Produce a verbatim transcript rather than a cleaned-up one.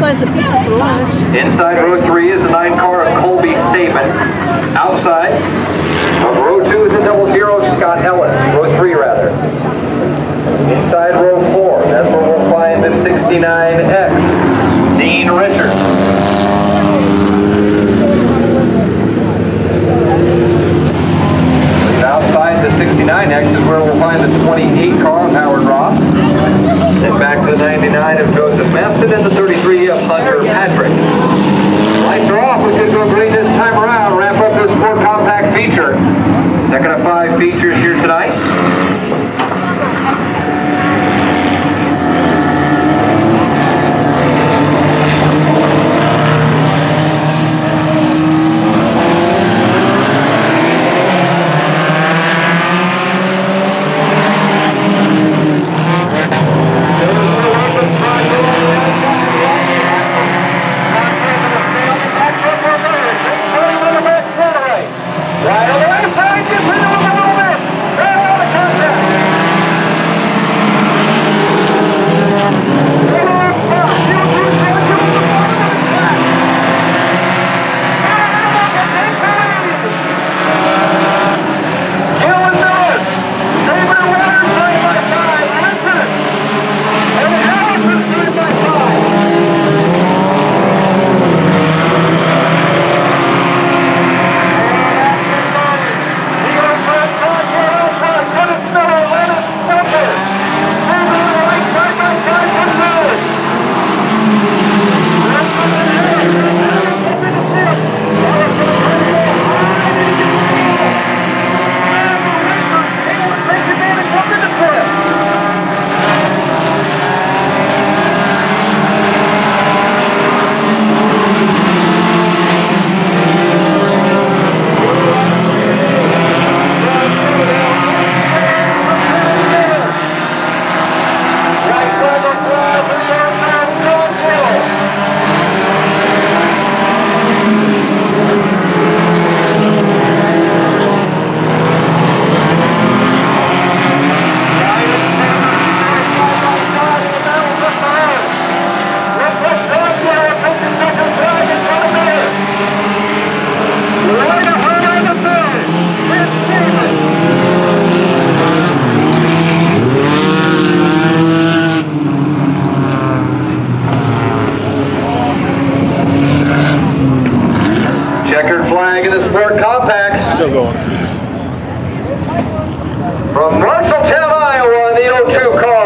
buys the pizza for lunch. Inside row three is the nine car of Colby Saban. Outside of row two is the double zero Scott Ellis. Row three rather. Inside row four, that's where we'll find the sixty-nine X, Dean Richards. Outside the sixty-nine X is where we'll find the twenty-eight car of Howard Ross. Then back to the ninety-nine of Joseph Mempson and the thirty-three of Hunter Patrick. Lights are off. We should go green this time around. Wrap up this Sport Compact feature. Second of five features here tonight. Sport Compact. Still going. From Marshalltown, Iowa, the oh two car.